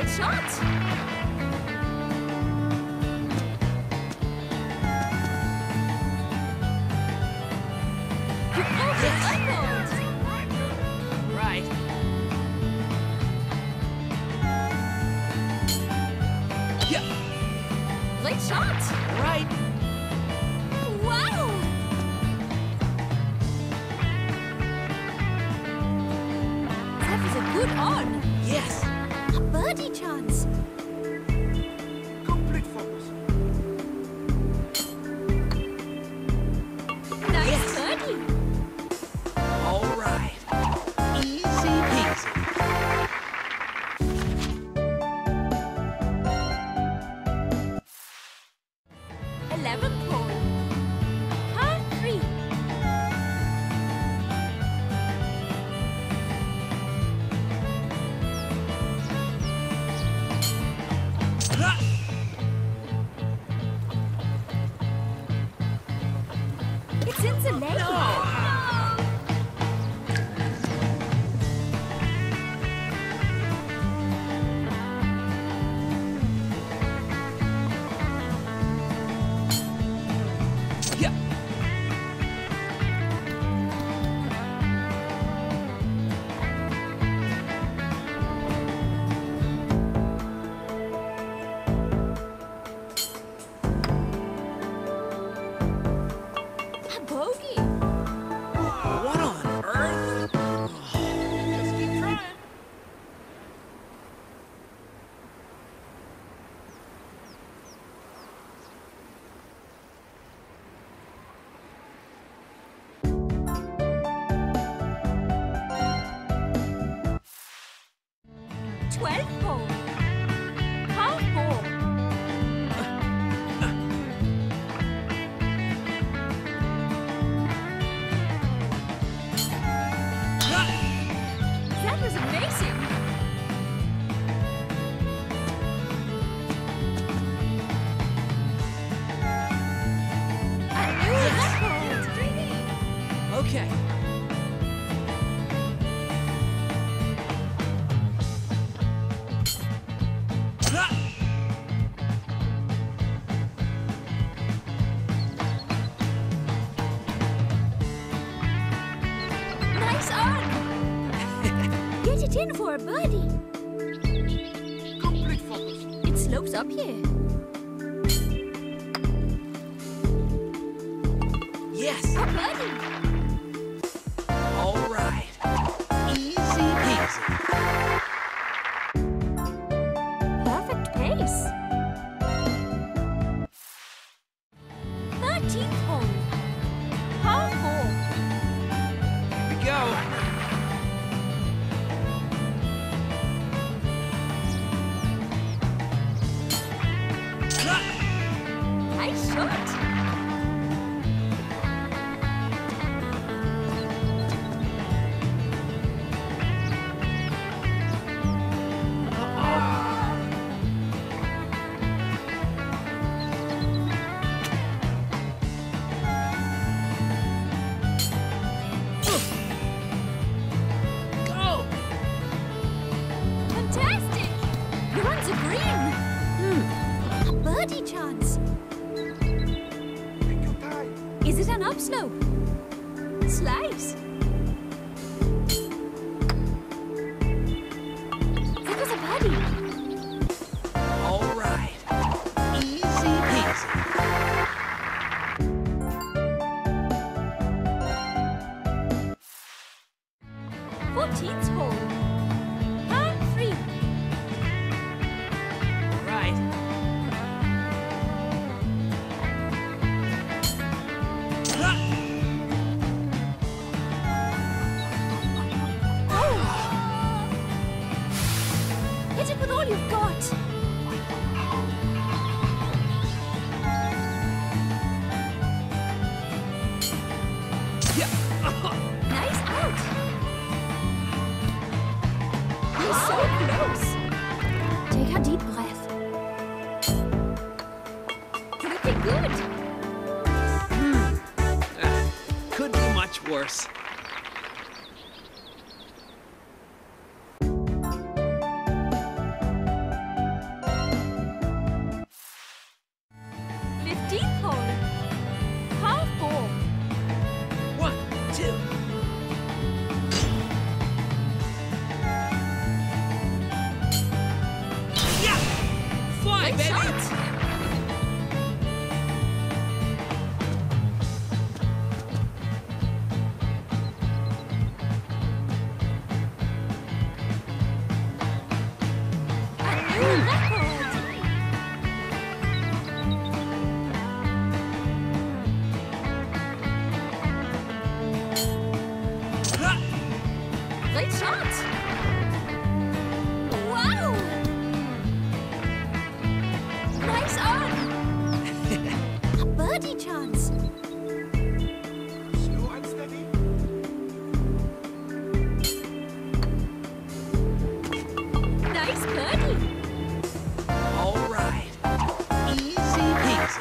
shot! You pulled it upward! Right. Yeah. Great shot! Right. Wow! That was a good on. Yes. A birdie chance. Complete focus. Nice birdie. All right. Easy peasy. It's in the lake. Yeah. A bogey. What on earth? Just keep trying. Hole. Half ball. That was amazing. A new record. Okay. Nice on. Get it in for a birdie. Complete focus. It slopes up here. Yes. A birdie. All right. Easy peasy. Perfect pace. 13th hole. Half ball. Here we go. Nice shot. Go. Fantastic. You're on the green. A birdie chance. Take your time. Is it an upslope? Slice. That was a birdie. All right. Easy peasy. Fourteenth hole. Par 3. All right. Hit it with all you've got. Yeah. Nice out. You're so close. Take a deep breath. Looking good. Could be much worse. New record! Great shot! Wow! Nice on! A birdie chance! Slow and steady. Nice birdie! All right. Easy peasy.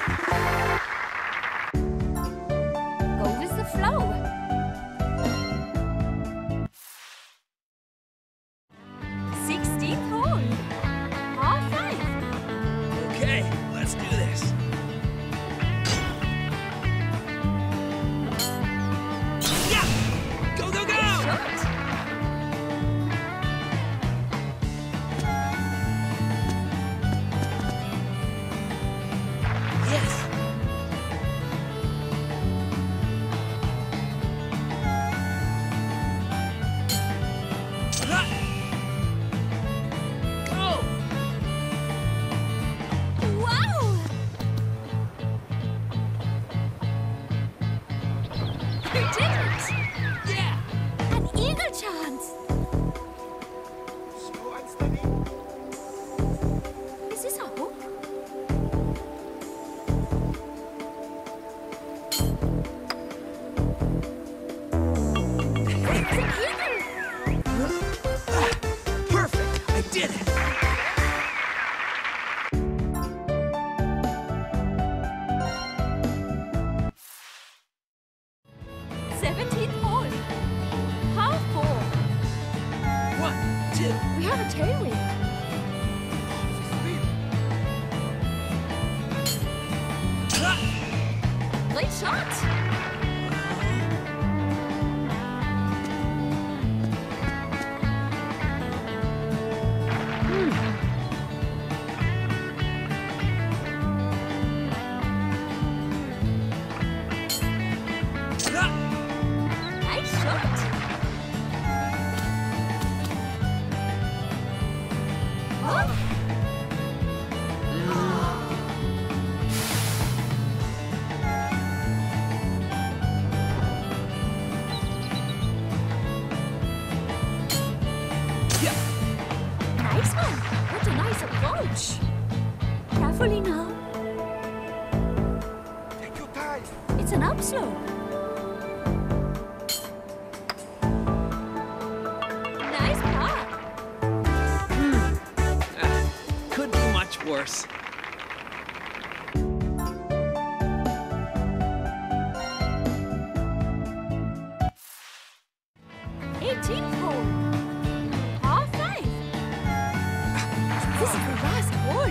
Go with the flow! 16th hole! Par 5! Okay, let's do this. Yeah! Go, go, go! Shot! Yes! Ah! Go! Wow! You did it! Yeah! An eagle chance! Slow and steady. Is this a hook? It's an eagle! Perfect! I did it! Seventeenth hole. Par 4. 1, 2. We have a tailwind. Ah! Great shot! Ah! Nice shot! Oh! Yeah! Nice one! What a nice approach! Carefully now. Take your time. It's an upslope. Nice par. Could be much worse. Eighteenth hole. Par 5. This is the last hole.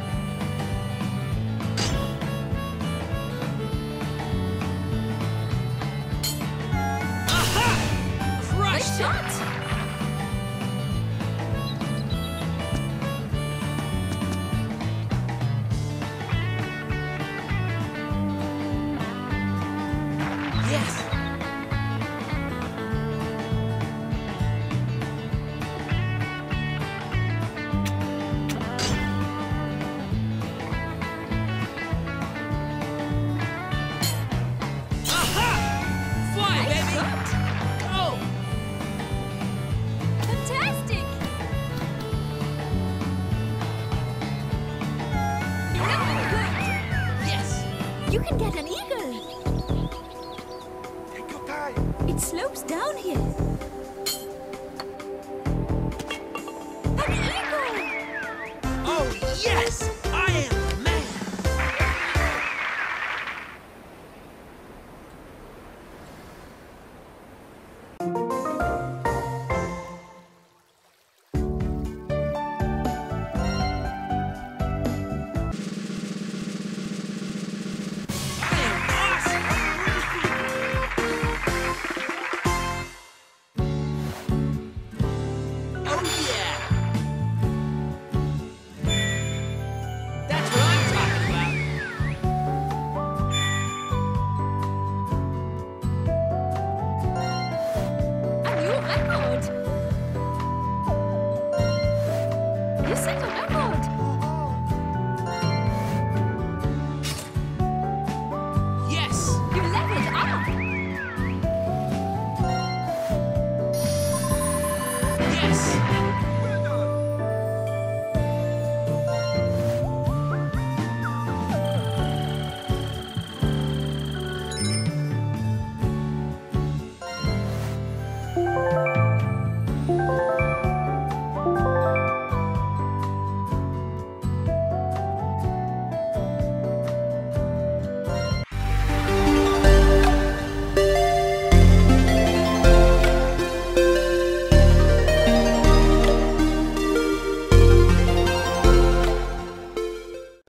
Aha! Great Crushed it! shot! Yes! Aha! Fly, Nice baby! shot! Go! Fantastic! Looking good! Yes! You can get an eagle! Take your time. It slopes down here. An eagle! Oh, yes! I am the man! I am Yes!